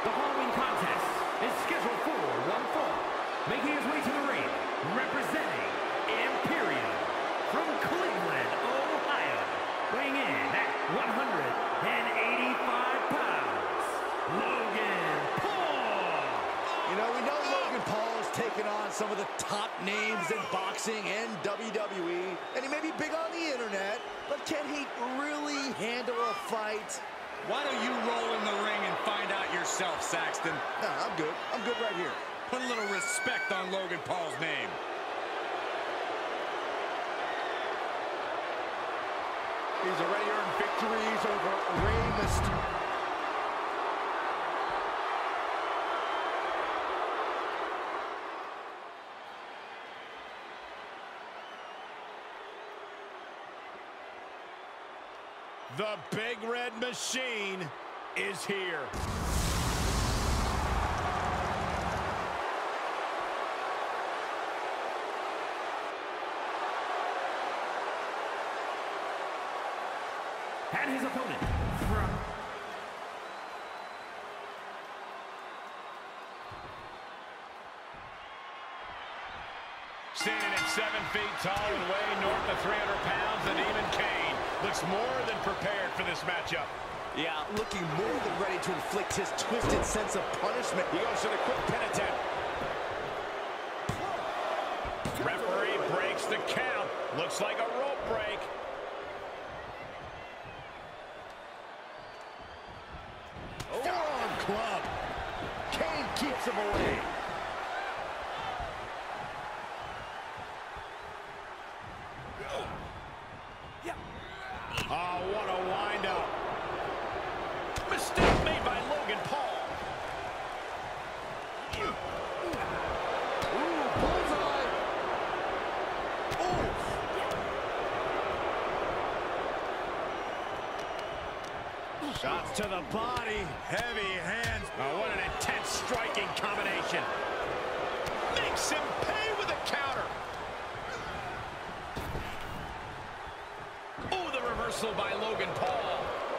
The following contest is scheduled for one fall. Making his way to the ring, representing Imperium from Cleveland, Ohio. Weighing in at 185 pounds, Logan Paul. You know, we know Logan Paul has taken on some of the top names in boxing and WWE, and he may be big on the internet, but can he really handle a fight? Why don't you roll in the ring and find out yourself, Saxton? Nah, I'm good. I'm good right here. Put a little respect on Logan Paul's name. He's already earned victories over Rey Mysterio. The Big Red Machine is here. And his opponent from... Standing at 7 feet tall and weighing north of 300 pounds, the Demon Kane looks more than prepared for this matchup. Yeah, looking more than ready to inflict his twisted sense of punishment. He goes for the quick pin attempt. Referee breaks the count. Looks like a rope break. Forearm club. Kane keeps him away. Oh, what a wind-up. Mistake made by Logan Paul. Ooh, bullseye. Ooh. Shots to the body. Heavy hands. Oh, what an intense striking combination. Makes him pay with a counter. Oh, the reversal by Logan Paul.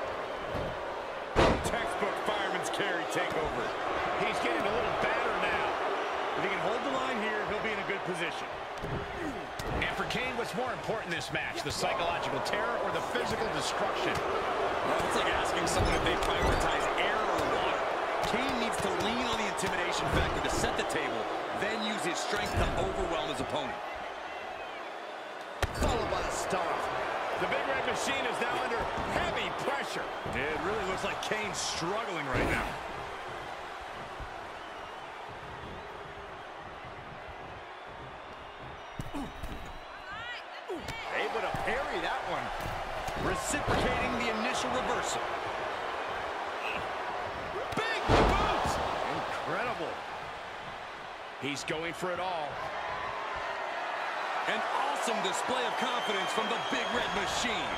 Textbook fireman's carry takeover. He's getting a little battered now. If he can hold the line here, he'll be in a good position. And for Kane, what's more important in this match, the psychological terror or the physical destruction? Well, it's like asking someone if they prioritize air or water. Kane needs to lean on the intimidation factor to set the table, then use his strength to overwhelm his opponent. Followed by a stomp. The Big Red Machine is now under heavy pressure. It really looks like Kane's struggling right now. Able to parry that one. Reciprocating the initial reversal. Big boots! Incredible. He's going for it all. An awesome display of confidence from the Big Red Machine.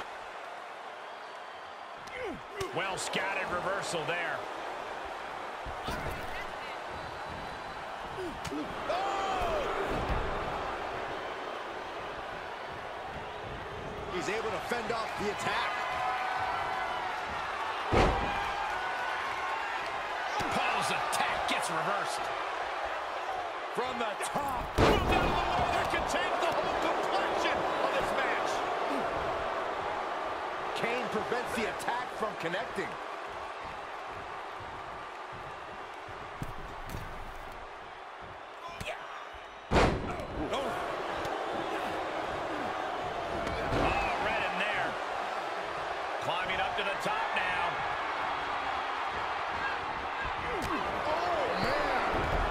Well scattered reversal there. He's able to fend off the attack. Paul's attack gets reversed. From the top. Move down to the wall that can change the whole complexion of this match. Kane prevents the attack from connecting. Climbing up to the top now. Oh, man.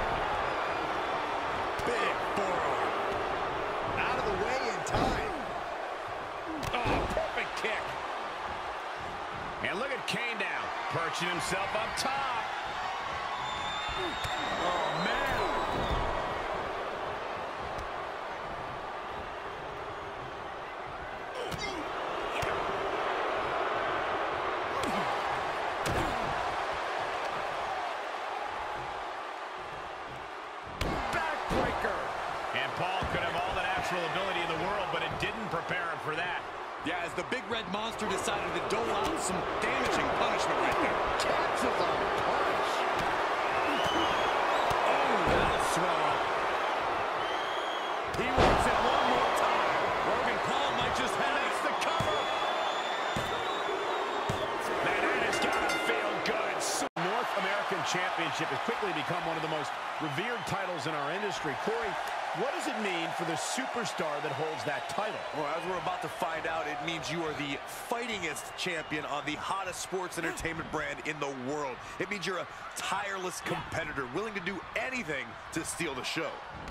Big forearm. Out of the way in time. Oh, perfect kick. And look at Kane now, perching himself up top. Oh, man. Ability in the world, but it didn't prepare him for that. Yeah, as the Big Red Monster decided to dole out some damaging punishment right there. Catches a punch. Championship has quickly become one of the most revered titles in our industry. Corey, what does it mean for the superstar that holds that title? Well, as we're about to find out, it means you are the fightingest champion on the hottest sports entertainment brand in the world. It means you're a tireless competitor, willing to do anything to steal the show.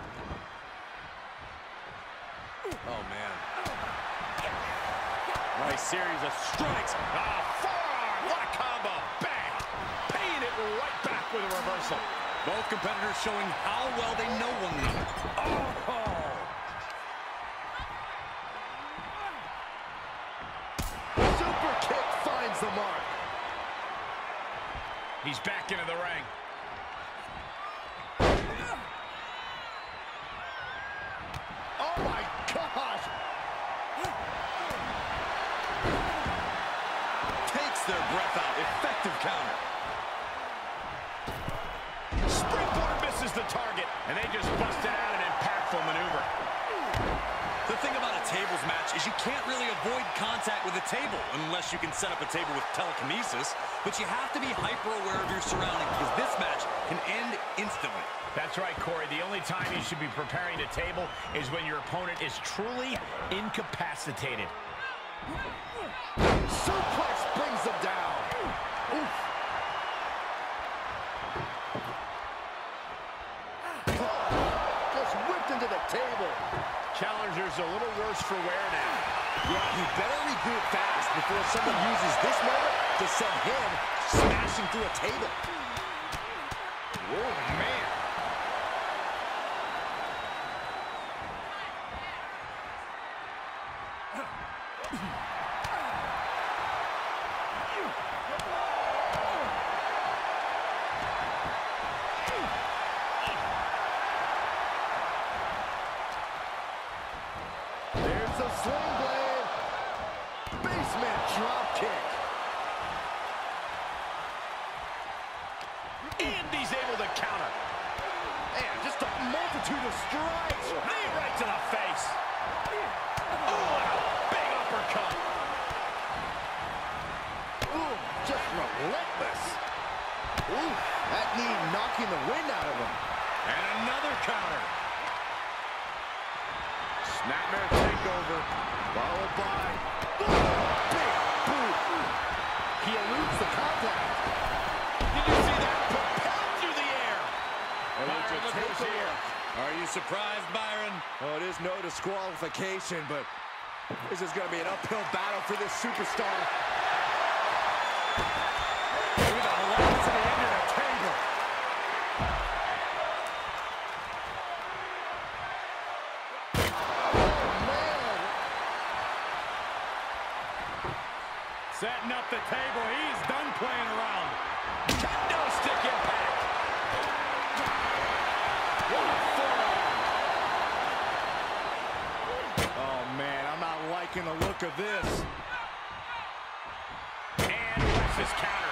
Oh, man. Nice series of strikes. Forearm. What a combo. Bang. Paying it right back with a reversal. Both competitors showing how well they know one another. Oh. Super kick finds the mark. He's back into the ring. Oh my gosh! Takes their breath out. Effective counter. Springboard misses the target, and they just busted out an impactful maneuver. The thing about a tables match is you can't really avoid contact with a table unless you can set up a table with telekinesis, but you have to be hyper aware of your surroundings because this match can end instantly. That's right, Corey. The only time you should be preparing a table is when your opponent is truly incapacitated. Suplex brings them down. Oof. Just whipped into the table. Challenger's a little worse for wear now. Yeah, he better regroup fast before someone uses this moment to send him smashing through a table. Oh, man. There's a sling blade. Basement drop kick. And he's able to counter. Man, just a multitude of strikes. Knee right to the face. Oh, and a big uppercut. Ooh, just relentless. Ooh, that knee knocking the wind out of him. And another counter. Snapmare takeover, followed by Big boot. He eludes the contact. Did you see that? Propelled through the air. And Byron, it's a look who's here. Are you surprised, Byron? Oh, it is no disqualification, but this is going to be an uphill battle for this superstar. With a velocity into the table. Setting up the table. He's done playing around. Kendo stick impact. What a forearm. Oh, man, I'm not liking the look of this. And Wes's counter.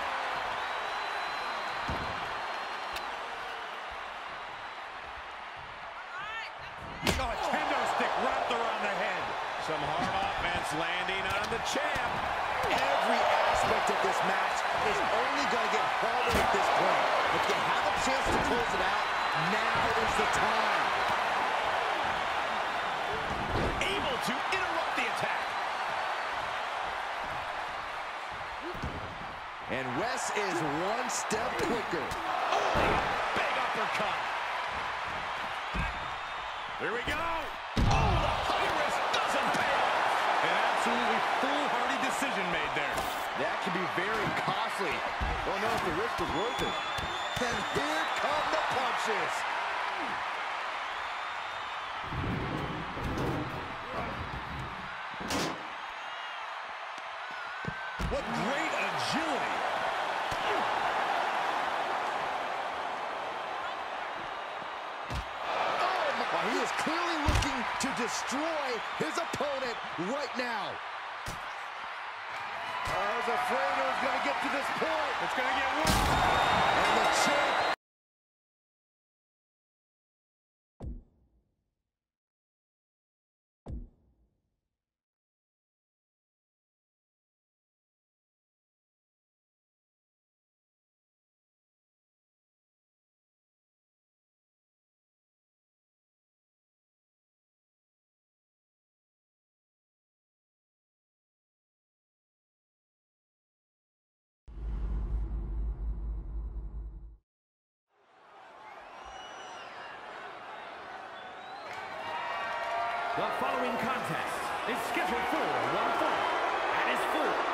Oh, a kendo stick wrapped around the head. Some hard offense landing on the champ. Every aspect of this match is only going to get harder at this point. If you have a chance to close it out, now is the time. Able to interrupt the attack. And Wes is one step quicker. Big uppercut. Here we go. Oh, the high risk doesn't pay off. An absolutely foolhardy decision made there. That can be very costly. Don't know if the risk was worth it. And here come the punches. What great agility. Well, he is clearly looking to destroy his opponent right now. I was afraid it was going to get to this point. It's going to get worse. And the champ following contest is scheduled for one fall and is for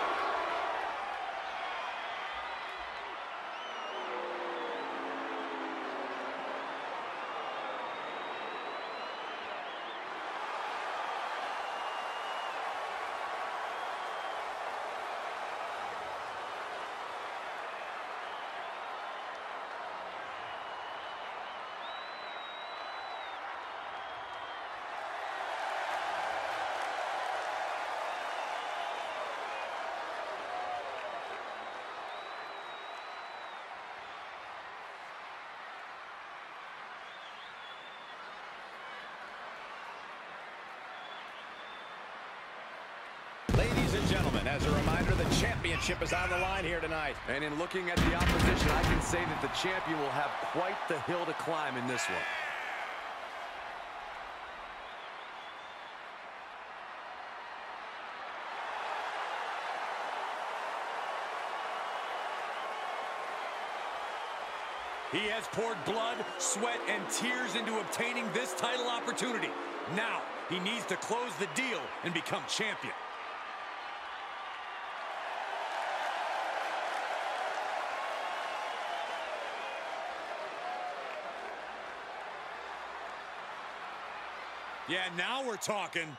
Ladies and gentlemen, as a reminder, the championship is on the line here tonight. And in looking at the opposition, I can say that the champion will have quite the hill to climb in this one. He has poured blood, sweat, and tears into obtaining this title opportunity. Now, he needs to close the deal and become champion. Yeah, now we're talking.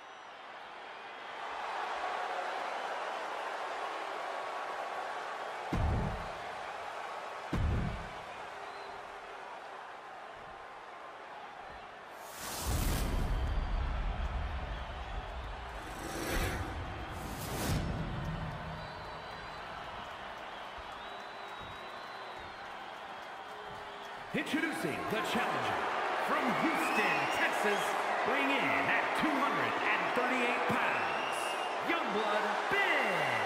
Introducing the challenger from Houston, Texas, weighing in at 238 pounds, Youngblood Ben.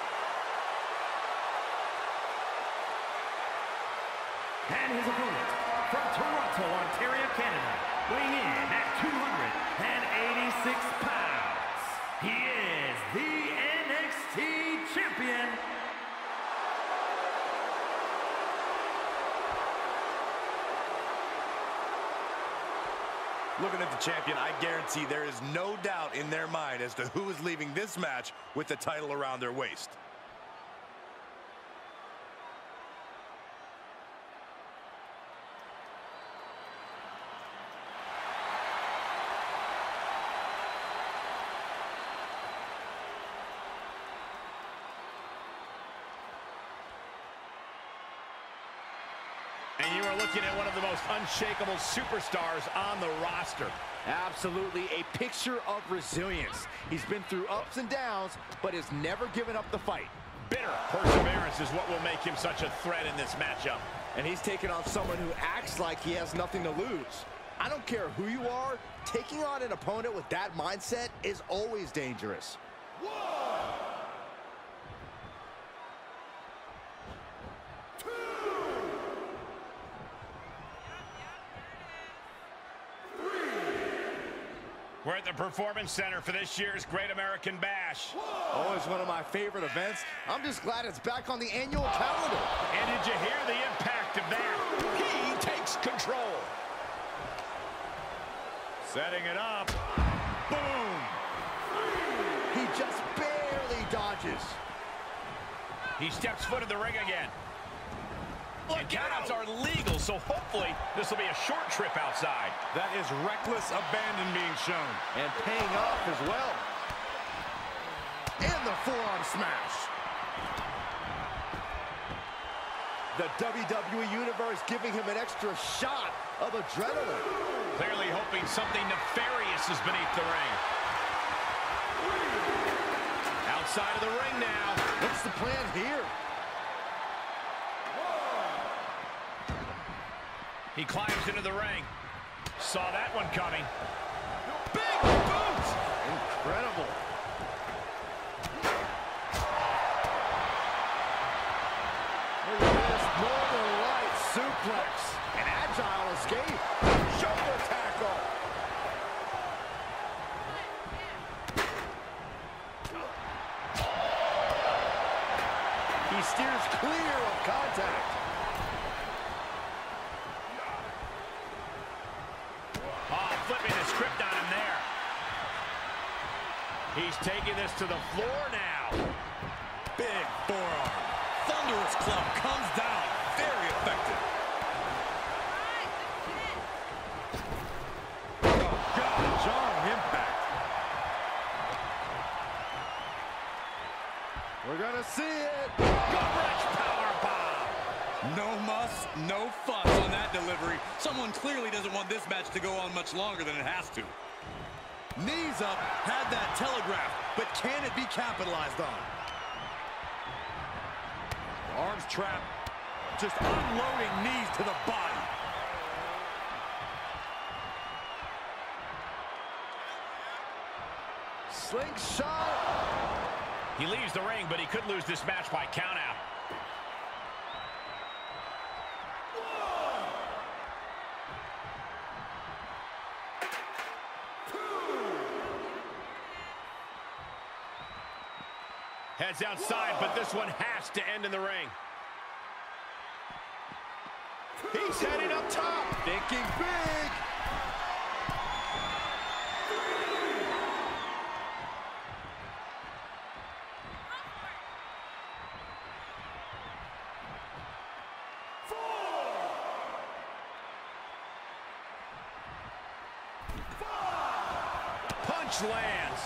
And his opponent from Toronto, Ontario, Canada, weighing in at 286 pounds. He is the NXT champion, Looking at the champion, I guarantee there is no doubt in their mind as to who is leaving this match with the title around their waist. And you are looking at one of the most unshakable superstars on the roster. Absolutely a picture of resilience. He's been through ups and downs, but has never given up the fight. Bitter perseverance is what will make him such a threat in this matchup. And he's taken on someone who acts like he has nothing to lose. I don't care who you are, taking on an opponent with that mindset is always dangerous. We're at the Performance Center for this year's Great American Bash. Always one of my favorite events. I'm just glad it's back on the annual calendar. And did you hear the impact of that? He takes control. Setting it up. Boom. He just barely dodges. He steps foot in the ring again. And countouts are legal, so hopefully this will be a short trip outside. That is reckless abandon being shown. And paying off as well. And the forearm smash. The WWE Universe giving him an extra shot of adrenaline. Clearly hoping something nefarious is beneath the ring. Outside of the ring now. What's the plan here? He climbs into the ring. Saw that one coming. Big boot! Incredible. Look at this Northern Lights suplex. An agile escape. Shoulder tackle. He steers clear of contact. Flipping the script on him there. He's taking this to the floor now. Big forearm. Thunderous club comes down. Very effective. Oh, God, jarring impact. We're gonna see it. Gut-wrench powerbomb. No muss, no fuss on that delivery. Someone clearly doesn't want this match to go on much longer than it has to. Knees up, had that telegraphed, but can it be capitalized on? Arms trapped. Just unloading knees to the body. Slingshot. He leaves the ring, but he could lose this match by countout. Heads outside, but this one has to end in the ring. He's heading up top. Thinking big. Punch lands.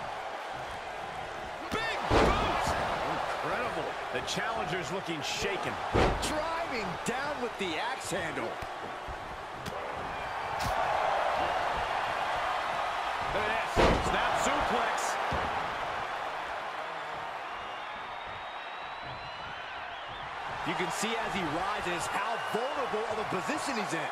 Big boot. Incredible. The challenger's looking shaken. Driving down with the axe handle. Look at this. Snap suplex. You can see as he rises how vulnerable of a position he's in.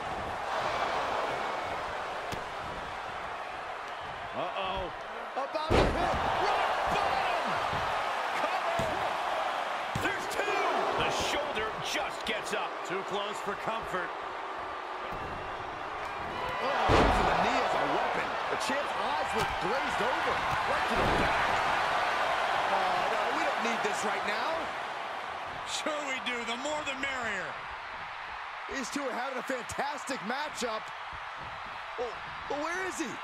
Uh-oh. About to hit. Rock bottom. Cover. There's two. The shoulder just gets up. Too close for comfort. Oh, using the knee as a weapon. The champ's eyes look glazed over. Right to the back. Oh, no, we don't need this right now. Sure we do. The more the merrier. These two are having a fantastic matchup. Oh, but where is he?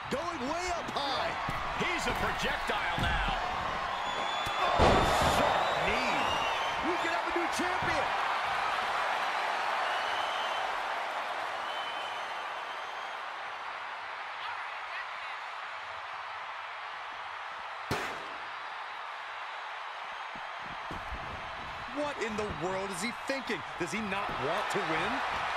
going way up high. He's a projectile now. Sharp knee. We can have a new champion. What in the world is he thinking? Does he not want to win?